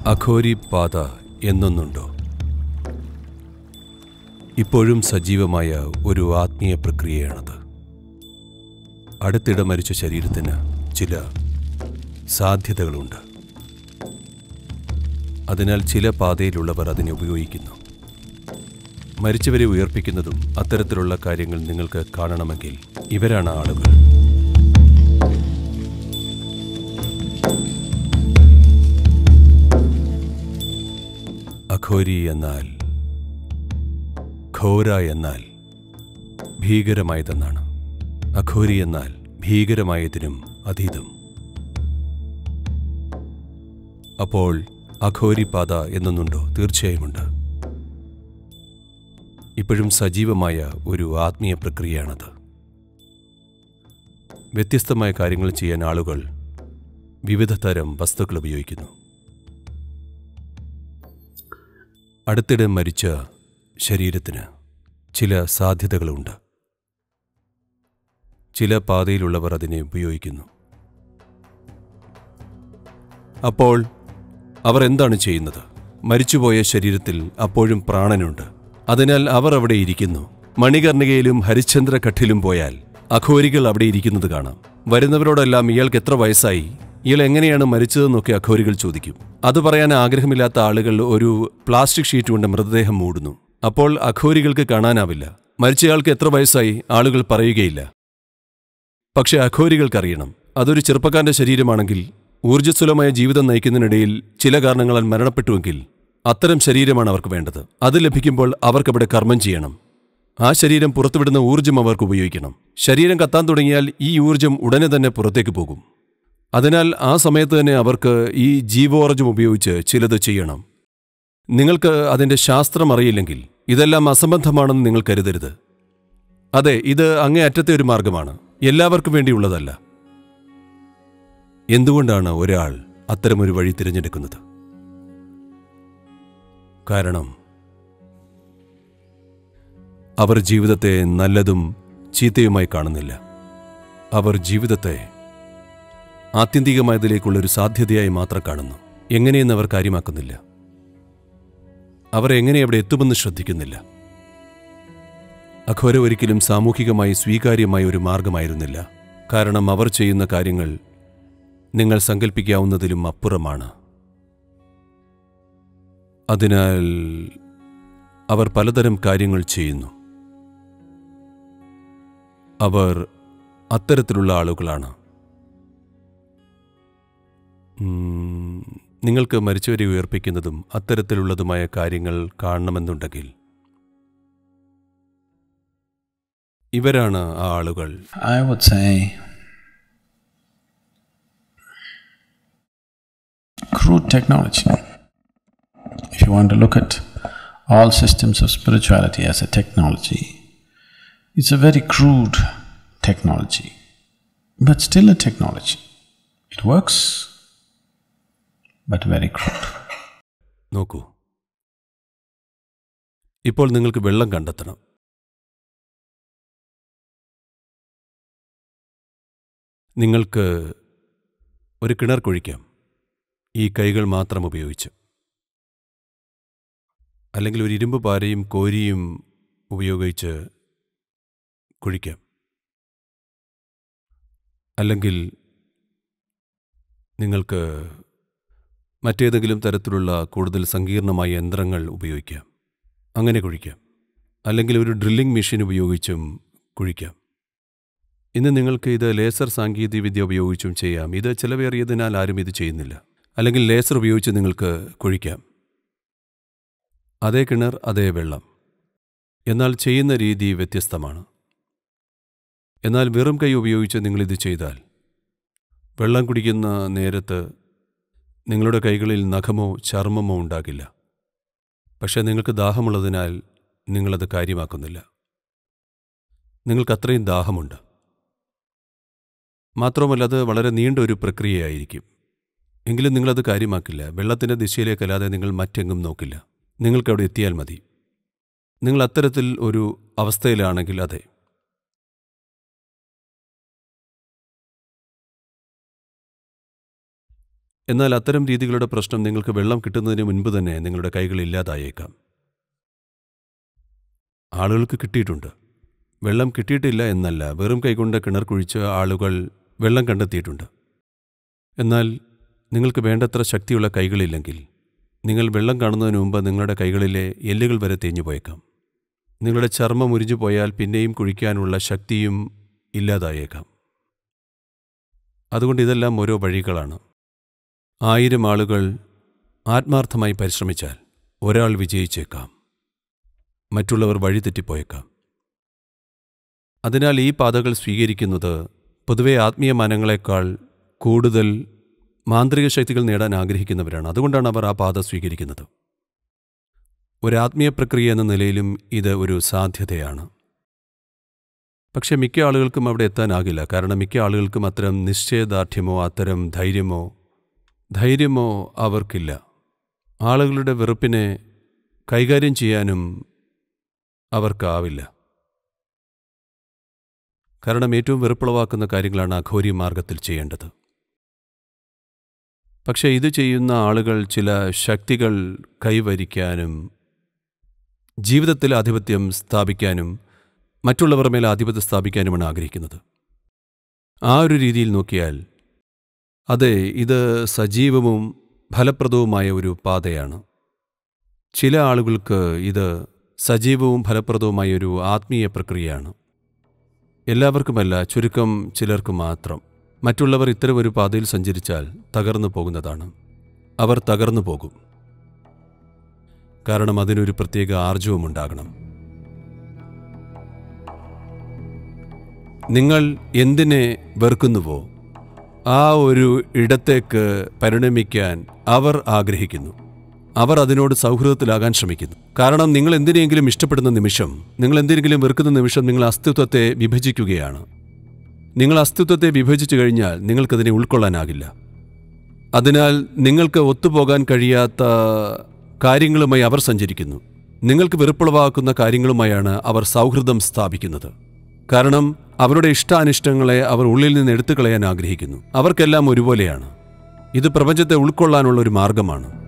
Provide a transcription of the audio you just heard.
അഘോരി പാത എന്നൊന്നുണ്ടോ? ഇപ്പോഴും സജീവമായ ഒരു ആത്മീയ പ്രക്രിയയാണത്. അടുത്തിടെ മരിച്ച ശരീരത്തിന് ചില സാധ്യതകളുണ്ട്. അതിനാൽ ചില പാതയിലുള്ളവർ അതിനെ ഉപയോഗിക്കുന്നു. മരിച്ചവരെ ഉയർപ്പിക്കുന്നതും അത്തരത്തിലുള്ള കാര്യങ്ങൾ നിങ്ങൾക്ക് കാണണമെങ്കിൽ ഇവരാണ് ആളുകൾ. അഘോരി എന്നാൽ, ഘോര എന്നാൽ ഭീകരമായതെന്നാണ്. അഘോരി എന്നാൽ ഭീകരമായതിനും അതീതം. അപ്പോൾ അഘോരി പാത എന്നൊന്നുണ്ടോ? തീർച്ചയായുമുണ്ട്. ഇപ്പോഴും സജീവമായ ഒരു ആത്മീയ പ്രക്രിയയാണത്. വ്യത്യസ്തമായ കാര്യങ്ങൾ ചെയ്യാൻ ആളുകൾ വിവിധ തരം വസ്തുക്കൾ ഉപയോഗിക്കുന്നു. അടുത്തിടെ മരിച്ച ശരീരത്തിന് ചില സാധ്യതകളുണ്ട്. ചില പാതയിലുള്ളവർ അതിനെ ഉപയോഗിക്കുന്നു. അപ്പോൾ അവർ എന്താണ് ചെയ്യുന്നത്? മരിച്ചുപോയ ശരീരത്തിൽ അപ്പോഴും പ്രാണനുണ്ട്. അതിനാൽ അവർ അവിടെ ഇരിക്കുന്നു. മണികർണികയിലും ഹരിശ്ചന്ദ്രഘട്ടിലും പോയാൽ അഘോരികൾ അവിടെ ഇരിക്കുന്നത് കാണാം. വരുന്നവരോടെല്ലാം ഇയാൾക്ക് എത്ര വയസ്സായി, ഇയാൾ എങ്ങനെയാണ് മരിച്ചതെന്നൊക്കെ അഘോരികൾ ചോദിക്കും. അത് പറയാൻ ആഗ്രഹമില്ലാത്ത ആളുകൾ ഒരു പ്ലാസ്റ്റിക് ഷീറ്റ് കൊണ്ട് മൃതദേഹം മൂടുന്നു. അപ്പോൾ അഘോരികൾക്ക് കാണാനാവില്ല. മരിച്ചയാൾക്ക് എത്ര വയസ്സായി ആളുകൾ പറയുകയില്ല. പക്ഷെ അഘോരികൾക്കറിയണം, അതൊരു ചെറുപ്പക്കാരൻ്റെ ശരീരമാണെങ്കിൽ ഊർജ്ജസ്വലമായ ജീവിതം നയിക്കുന്നതിനിടയിൽ ചില കാരണങ്ങളാൽ മരണപ്പെട്ടുവെങ്കിൽ അത്തരം ശരീരമാണ് അവർക്ക് വേണ്ടത്. അത് ലഭിക്കുമ്പോൾ അവർക്കവിടെ കർമ്മം ചെയ്യണം. ആ ശരീരം പുറത്തുവിടുന്ന ഊർജ്ജം അവർക്ക് ഉപയോഗിക്കണം. ശരീരം കത്താൻ തുടങ്ങിയാൽ ഈ ഊർജ്ജം ഉടനെ തന്നെ പുറത്തേക്ക് പോകും. അതിനാൽ ആ സമയത്ത് തന്നെ അവർക്ക് ഈ ജീവോർജ്ജം ഉപയോഗിച്ച് ചിലത് ചെയ്യണം. നിങ്ങൾക്ക് അതിൻ്റെ ശാസ്ത്രം അറിയില്ലെങ്കിൽ ഇതെല്ലാം അസംബന്ധമാണെന്ന് നിങ്ങൾ കരുതരുത്. അതെ, ഇത് അങ്ങേയറ്റത്തെ ഒരു മാർഗമാണ്, എല്ലാവർക്കും വേണ്ടിയുള്ളതല്ല. എന്തുകൊണ്ടാണ് ഒരാൾ അത്തരമൊരു വഴി തിരഞ്ഞെടുക്കുന്നത്? കാരണം അവർ ജീവിതത്തെ നല്ലതും ചീത്തയുമായി കാണുന്നില്ല. അവർ ജീവിതത്തെ ആത്യന്തികമായതിലേക്കുള്ളൊരു സാധ്യതയായി മാത്രം കാണുന്നു. എങ്ങനെയെന്ന് അവർ കാര്യമാക്കുന്നില്ല. അവർ എങ്ങനെ അവിടെ എത്തുമെന്ന് ശ്രദ്ധിക്കുന്നില്ല. അഘോര ഒരിക്കലും സാമൂഹികമായി സ്വീകാര്യമായ ഒരു മാർഗമായിരുന്നില്ല. കാരണം അവർ ചെയ്യുന്ന കാര്യങ്ങൾ നിങ്ങൾ സങ്കല്പിക്കാവുന്നതിലും അപ്പുറമാണ്. അതിനാൽ അവർ പലതരം കാര്യങ്ങൾ ചെയ്യുന്നു. അവർ അത്തരത്തിലുള്ള ആളുകളാണ്. നിങ്ങൾക്ക് മരിച്ചവരെ ഉയർപ്പിക്കുന്നതും അത്തരത്തിലുള്ളതുമായ കാര്യങ്ങൾ കാണണമെന്നുണ്ടെങ്കിൽ ഇവരാണ് ആ ആളുകൾ. I would say crude technology. If you want to look at all systems of spirituality as a technology, it's a very crude technology, but still a technology. It works, but very crude. നോക്കൂ, ഇപ്പോൾ നിങ്ങൾക്ക് വെള്ളം കണ്ടെത്തണം. നിങ്ങൾക്ക് ഒരു കിണർ കുഴിക്കാം, ഈ കൈകൾ മാത്രം ഉപയോഗിച്ച്. അല്ലെങ്കിൽ ഒരു ഇരുമ്പ് പാരയും കോരിയും ഉപയോഗിച്ച് കുഴിക്കാം. അല്ലെങ്കിൽ നിങ്ങൾക്ക് മറ്റേതെങ്കിലും തരത്തിലുള്ള കൂടുതൽ സങ്കീർണമായ യന്ത്രങ്ങൾ ഉപയോഗിക്കാം, അങ്ങനെ കുഴിക്കാം. അല്ലെങ്കിൽ ഒരു ഡ്രില്ലിംഗ് മെഷീൻ ഉപയോഗിച്ചും കുഴിക്കാം. ഇന്ന് നിങ്ങൾക്ക് ഇത് ലേസർ സാങ്കേതികവിദ്യ ഉപയോഗിച്ചും ചെയ്യാം. ഇത് ചിലവേറിയതിനാൽ ആരും ഇത് ചെയ്യുന്നില്ല. അല്ലെങ്കിൽ ലേസർ ഉപയോഗിച്ച് നിങ്ങൾക്ക് കുഴിക്കാം. അതേ കിണർ, അതേ വെള്ളം. എന്നാൽ ചെയ്യുന്ന രീതി വ്യത്യസ്തമാണ്. എന്നാൽ വെറും കൈ ഉപയോഗിച്ച് നിങ്ങളിത് ചെയ്താൽ വെള്ളം കുടിക്കുന്ന നേരത്ത് നിങ്ങളുടെ കൈകളിൽ നഖമോ ചർമ്മമോ ഉണ്ടാകില്ല. പക്ഷേ നിങ്ങൾക്ക് ദാഹമുള്ളതിനാൽ നിങ്ങളത് കാര്യമാക്കുന്നില്ല. നിങ്ങൾക്കത്രയും ദാഹമുണ്ട്. മാത്രമല്ല, അത് വളരെ നീണ്ട ഒരു പ്രക്രിയയായിരിക്കും. എങ്കിലും നിങ്ങളത് കാര്യമാക്കില്ല. വെള്ളത്തിൻ്റെ ദിശയിലേക്കല്ലാതെ നിങ്ങൾ മറ്റെങ്ങും നോക്കില്ല. നിങ്ങൾക്കവിടെ എത്തിയാൽ മതി. നിങ്ങൾ അത്തരത്തിൽ ഒരു അവസ്ഥയിലാണെങ്കിൽ അതെ. എന്നാൽ അത്തരം രീതികളുടെ പ്രശ്നം നിങ്ങൾക്ക് വെള്ളം കിട്ടുന്നതിന് മുൻപ് തന്നെ നിങ്ങളുടെ കൈകൾ ഇല്ലാതായേക്കാം. ആളുകൾക്ക് കിട്ടിയിട്ടുണ്ട്. വെള്ളം കിട്ടിയിട്ടില്ല എന്നല്ല, വെറും കൈകൊണ്ട് കിണർ കുഴിച്ച് ആളുകൾ വെള്ളം കണ്ടെത്തിയിട്ടുണ്ട്. എന്നാൽ നിങ്ങൾക്ക് വേണ്ടത്ര ശക്തിയുള്ള കൈകളില്ലെങ്കിൽ നിങ്ങൾ വെള്ളം കാണുന്നതിന് മുമ്പ് നിങ്ങളുടെ കൈകളിലെ എല്ലുകൾ വരെ തേഞ്ഞു പോയേക്കാം. നിങ്ങളുടെ ചർമ്മം ഉരിഞ്ഞു പോയാൽ പിന്നെയും കുഴിക്കാനുള്ള ശക്തിയും ഇല്ലാതായേക്കാം. അതുകൊണ്ട് ഇതെല്ലാം ഓരോ വഴികളാണ്. 1000 ആളുകൾ ആത്മാർത്ഥമായി പരിശ്രമിച്ചാൽ ഒരാൾ വിജയിച്ചേക്കാം, മറ്റുള്ളവർ വഴിതെറ്റിപ്പോയേക്കാം. അതിനാൽ ഈ പാതകൾ സ്വീകരിക്കുന്നത് പൊതുവെ ആത്മീയ മാനങ്ങളെക്കാൾ കൂടുതൽ മാന്ത്രിക ശക്തികൾ നേടാൻ ആഗ്രഹിക്കുന്നവരാണ്. അതുകൊണ്ടാണ് അവർ ആ പാത സ്വീകരിക്കുന്നത്. ഒരു ആത്മീയ പ്രക്രിയ എന്ന നിലയിലും ഇത് ഒരു സാധ്യതയാണ്. പക്ഷെ മിക്ക ആളുകൾക്കും അവിടെ എത്താനാകില്ല. കാരണം മിക്ക ആളുകൾക്കും അത്തരം നിശ്ചയദാർഢ്യമോ അത്തരം ധൈര്യമോ അവർക്കില്ല. ആളുകളുടെ വെറുപ്പിനെ കൈകാര്യം ചെയ്യാനും അവർക്കാവില്ല. കാരണം ഏറ്റവും വെറുപ്പുളവാക്കുന്ന കാര്യങ്ങളാണ് അഘോരി മാർഗത്തിൽ ചെയ്യേണ്ടത്. പക്ഷേ ഇത് ചെയ്യുന്ന ആളുകൾ ചില ശക്തികൾ കൈവരിക്കാനും ജീവിതത്തിൽ ആധിപത്യം സ്ഥാപിക്കാനും മറ്റുള്ളവരുടെ മേൽ ആധിപത്യം സ്ഥാപിക്കാനുമാണ് ആഗ്രഹിക്കുന്നത്. ആ ഒരു രീതിയിൽ നോക്കിയാൽ അതെ, ഇത് സജീവവും ഫലപ്രദവുമായ ഒരു പാതയാണ്. ചില ആളുകൾക്ക് ഇത് സജീവവും ഫലപ്രദവുമായ ഒരു ആത്മീയ പ്രക്രിയയാണ്. എല്ലാവർക്കുമല്ല, ചുരുക്കം ചിലർക്ക് മാത്രം. മറ്റുള്ളവർ ഇത്തരം ഒരു പാതയിൽ സഞ്ചരിച്ചാൽ തകർന്നു പോകുന്നതാണ്. അവർ തകർന്നു പോകും. കാരണം അതിനൊരു പ്രത്യേക ആർജവമുണ്ടാകണം. നിങ്ങൾ എന്തിനെ വെറുക്കുന്നുവോ ആ ഒരു ഇടത്തേക്ക് പരിണമിക്കാൻ അവർ ആഗ്രഹിക്കുന്നു. അവർ അതിനോട് സൗഹൃദത്തിലാകാൻ ശ്രമിക്കുന്നു. കാരണം നിങ്ങൾ എന്തിനെങ്കിലും ഇഷ്ടപ്പെടുന്ന നിമിഷം, നിങ്ങൾ എന്തിനെങ്കിലും വെറുക്കുന്ന നിമിഷം നിങ്ങൾ അസ്തിത്വത്തെ വിഭജിക്കുകയാണ്. നിങ്ങൾ അസ്തിത്വത്തെ വിഭജിച്ചു കഴിഞ്ഞാൽ നിങ്ങൾക്കതിനെ ഉൾക്കൊള്ളാനാകില്ല. അതിനാൽ നിങ്ങൾക്ക് ഒത്തുപോകാൻ കഴിയാത്ത കാര്യങ്ങളുമായി അവർ സഞ്ചരിക്കുന്നു. നിങ്ങൾക്ക് വെറുപ്പുളവാക്കുന്ന കാര്യങ്ങളുമായാണ് അവർ സൗഹൃദം സ്ഥാപിക്കുന്നത്. കാരണം അവരുടെ ഇഷ്ടാനിഷ്ടങ്ങളെ അവർ ഉള്ളിൽ നിന്ന് എടുത്തു കളയാൻ ആഗ്രഹിക്കുന്നു. അവർക്കെല്ലാം ഒരുപോലെയാണ്. ഇത് പ്രപഞ്ചത്തെ ഉൾക്കൊള്ളാനുള്ള ഒരു മാർഗമാണ്.